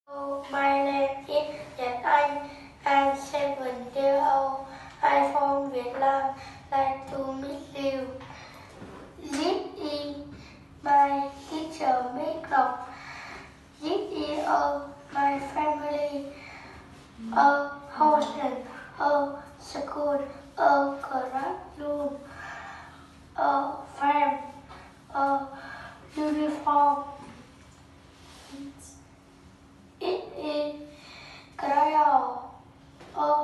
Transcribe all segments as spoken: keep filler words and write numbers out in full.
Oh, my name is Nhật Anh. I'm seven years old. I'm from Vietnam. Like to meet you. This is my teacher, Miss Ngọc. This is all my family. A hostel, a school, a classroom, a friend, a uniform. It is crayon, a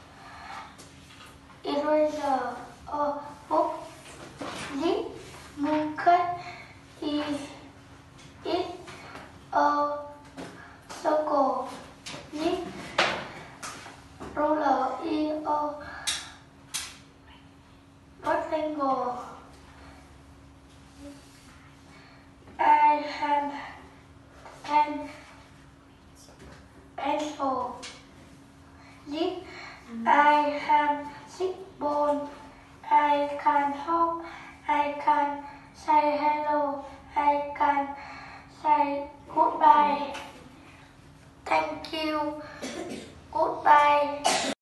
eraser, a book. This bucket is it a circle. This ruler is a rectangle. I have pen, pencil. This I have six bones. I can hop. I can say hello. I can say goodbye. Thank you. Goodbye.